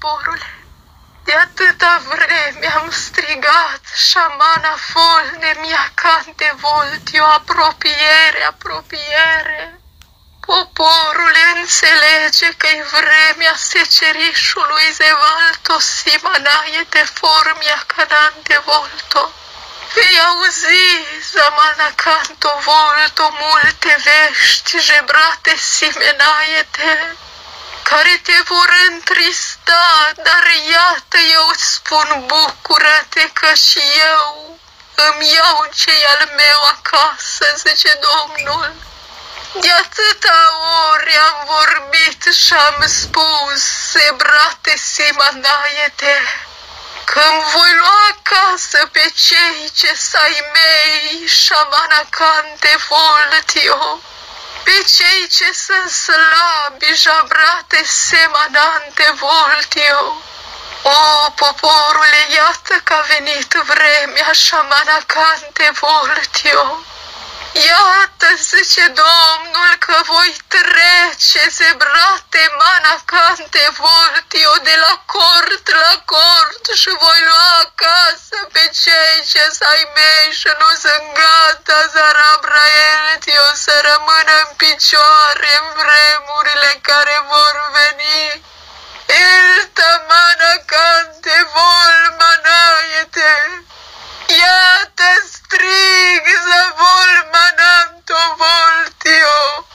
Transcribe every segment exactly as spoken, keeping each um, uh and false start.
poporule, de atâta vreme am strigat, șamana folne mi-a cante voltio, apropiere, apropiere. Poporule, înțelege că-i vremea secerișului zevalto, simanaie formia canante volto. Vei auzi, zamana canto volto, multe vești gebrate simenaiete, care te vor întrista, dar iată eu-ți spun, bucură-te că și eu îmi iau ce-i al meu acasă, zice Domnul. De atâta ori am vorbit și-am spus, sebrate simanaiete, că-mi voi lua acasă pe cei ce s-ai mei, șamana cante voltio, pe cei ce sunt slabi, jabrate semanante voltio. O, poporule, iată că a venit vremea, șamana cante voltio. Iată, zice Domnul, că voi trece, zebrate manacante voltio, de la cort la cort și voi lua acasă pe cei ce s-ai mei și nu sunt gata, zarabraeltio, să rămână în picioare în vremurile care vor veni. Ilta manacante vol manaiete, iată strig, zavol mananto voltio.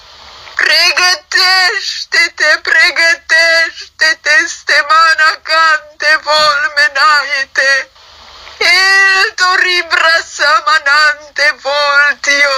Pregătește-te, pregătește-te, stemana cante vol menaiete. Il toribra samanante voltio.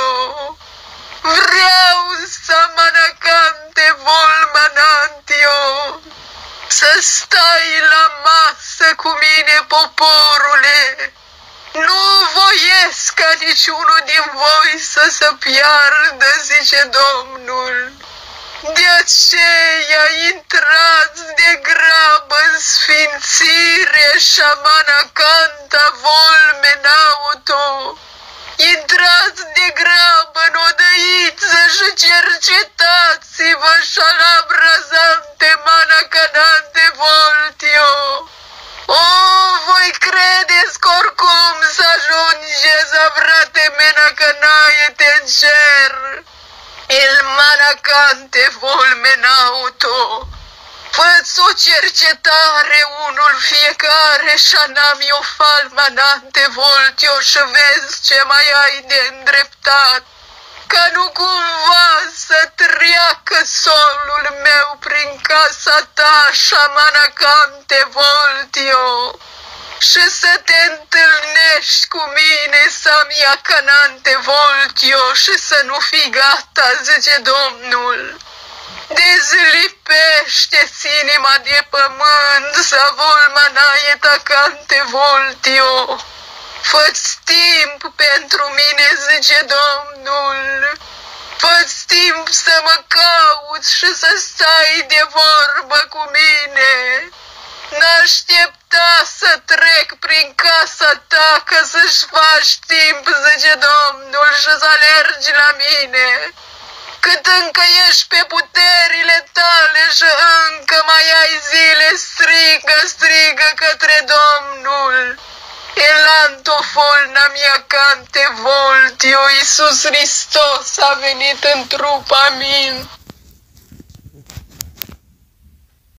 Vreau samanacante vol manantio. Să stai la masă cu mine, poporule. Nu voiesc ca niciunul din voi să se piardă, zice Domnul. De aceea intrați de grabă în sfințire, șamana canta vol menauto. Intrați de grabă în odăiță și cercetați-vă șalabrazante manacanante voltio. O, voi credeți că oricum să ajungeți, frate mena, că n-aiete în cer? Il manacante vol menauto. Fă-ți o cercetare unul fiecare, șanami o fal manante voltio, și vezi ce mai ai de îndreptat, ca nu cumva să treacă solul meu prin casa ta, șamanacante voltio, și să te întâlnești cu mine, samia canante voltio, și să nu fii gata, zice Domnul. Dezlipește-ți inima de pământ, savol manaieta cante voltio. Fă-ți timp pentru mine, zice Domnul. Fă-ți timp să mă cauți și să stai de vorbă cu mine. N-aștepta să trec prin casa ta ca să-și faci timp, zice Domnul, și să alergi la mine. Cât încă ești pe puterile tale și încă mai ai zile, strigă, strigă către Domnul. Elantofolna mia cante voltio, Iisus Hristos a venit în trup, amin.